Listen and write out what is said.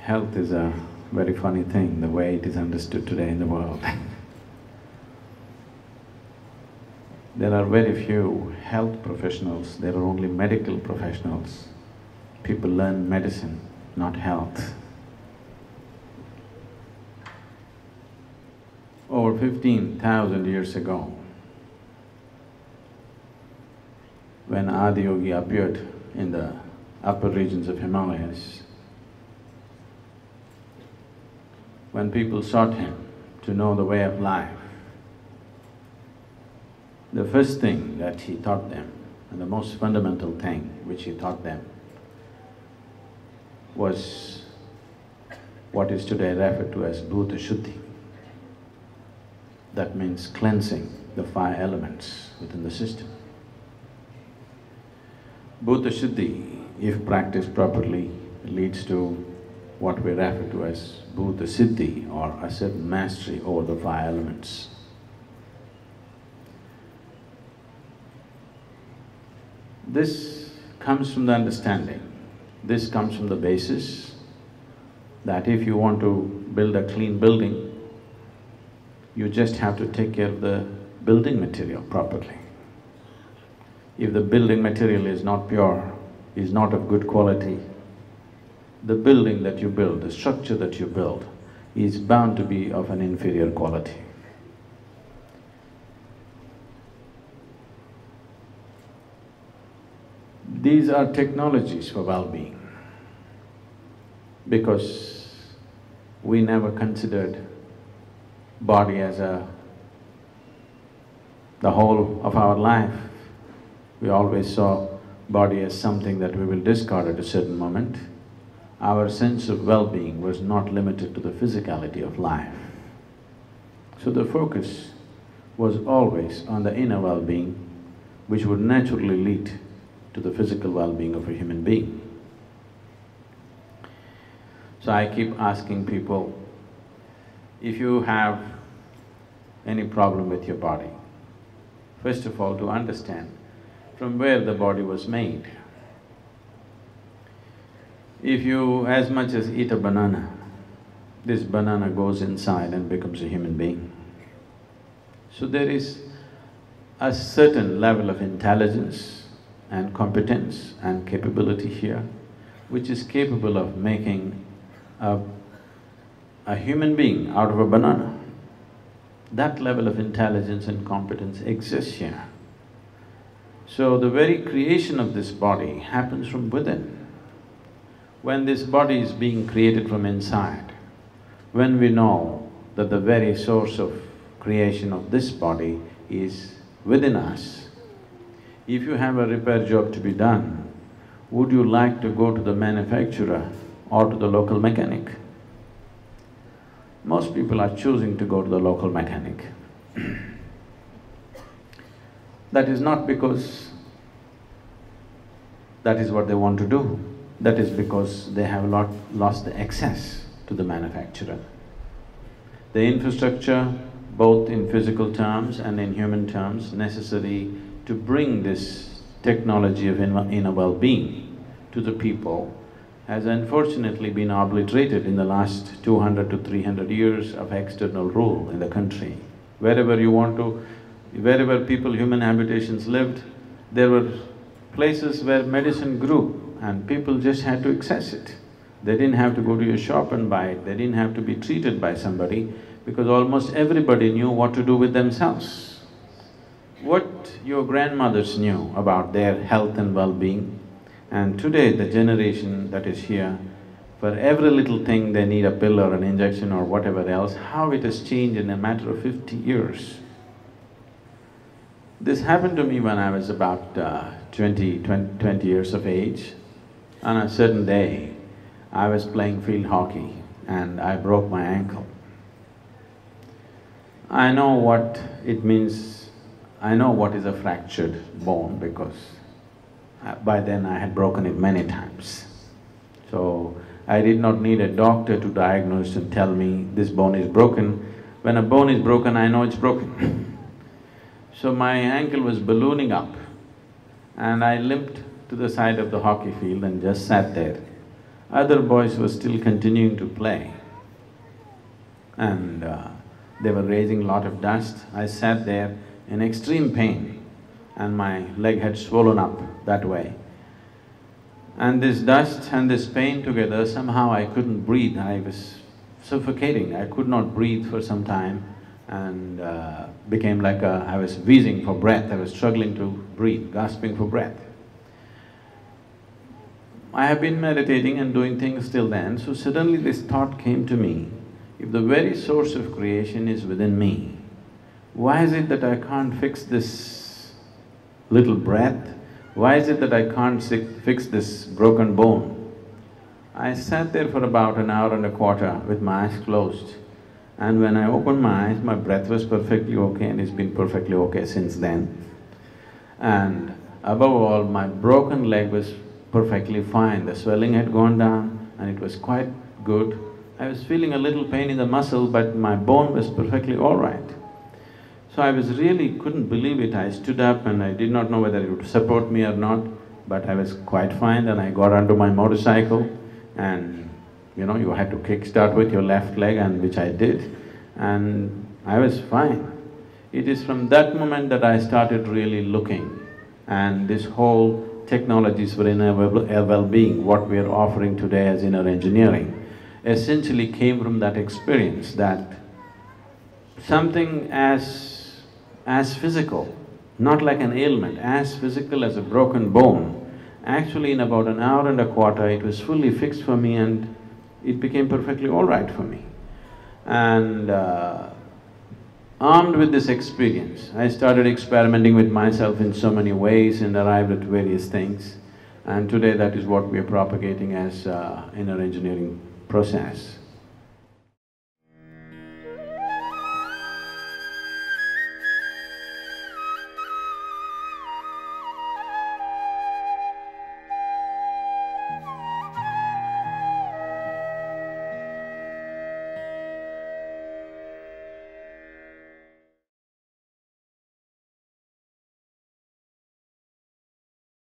Health is a very funny thing, the way it is understood today in the world. There are very few health professionals, there are only medical professionals. People learn medicine, not health. Over 15,000 years ago, when Adi Yogi appeared in the upper regions of Himalayas, when people sought him to know the way of life, the first thing that he taught them, and the most fundamental thing which he taught them, was what is today referred to as Bhuta Shuddhi. That means cleansing the five elements within the system. Bhuta Shuddhi, if practiced properly, leads to what we refer to as Bhuta Siddhi, or a certain mastery over the five elements. This comes from the understanding, this comes from the basis that if you want to build a clean building, you just have to take care of the building material properly. If the building material is not pure, is not of good quality, the building that you build, the structure that you build, is bound to be of an inferior quality. These are technologies for well-being, because we never considered body as the whole of our life. We always saw body as something that we will discard at a certain moment. Our sense of well-being was not limited to the physicality of life. So the focus was always on the inner well-being, which would naturally lead to the physical well-being of a human being. So I keep asking people, if you have any problem with your body, first of all, to understand from where the body was made. If you as much as eat a banana, this banana goes inside and becomes a human being. So there is a certain level of intelligence and competence and capability here, which is capable of making a human being out of a banana. That level of intelligence and competence exists here. So the very creation of this body happens from within. When this body is being created from inside, when we know that the very source of creation of this body is within us, if you have a repair job to be done, would you like to go to the manufacturer or to the local mechanic? Most people are choosing to go to the local mechanic. That is not because that is what they want to do, that is because they have lost the access to the manufacturer. The infrastructure, both in physical terms and in human terms, necessary to bring this technology of inner well-being to the people has unfortunately been obliterated in the last 200 to 300 years of external rule in the country. Wherever you want to… wherever people, human habitations lived, there were places where medicine grew and people just had to access it. They didn't have to go to a shop and buy it, they didn't have to be treated by somebody, because almost everybody knew what to do with themselves. What your grandmothers knew about their health and well-being, and today the generation that is here, for every little thing they need a pill or an injection or whatever else, how it has changed in a matter of 50 years. This happened to me when I was about 20 years of age. On a certain day, I was playing field hockey and I broke my ankle. I know what it means, I know what is a fractured bone because by then I had broken it many times. So I did not need a doctor to diagnose and tell me this bone is broken. When a bone is broken, I know it's broken. So my ankle was ballooning up and I limped to the side of the hockey field and just sat there. Other boys were still continuing to play and they were raising a lot of dust. I sat there in extreme pain and my leg had swollen up that way. And this dust and this pain together, somehow I couldn't breathe, I was suffocating, I could not breathe for some time and became like I was wheezing for breath, I was struggling to breathe, gasping for breath. I have been meditating and doing things till then, so suddenly this thought came to me, if the very source of creation is within me, why is it that I can't fix this little breath? Why is it that I can't fix this broken bone? I sat there for about an hour and a quarter with my eyes closed, and when I opened my eyes, my breath was perfectly okay and it's been perfectly okay since then. And above all, my broken leg was perfectly fine, the swelling had gone down and it was quite good. I was feeling a little pain in the muscle, but my bone was perfectly all right. So I was really couldn't believe it. I stood up and I did not know whether it would support me or not, but I was quite fine. Then I got onto my motorcycle and you had to kickstart with your left leg, and which I did, and I was fine. It is from that moment that I started really looking, and this whole technologies for inner well-being, what we are offering today as inner engineering, essentially came from that experience that something as physical, not like an ailment, as physical as a broken bone, actually in about an hour and a quarter it was fully fixed for me and it became perfectly all right for me. And armed with this experience, I started experimenting with myself in so many ways and arrived at various things. And today that is what we are propagating as inner engineering process.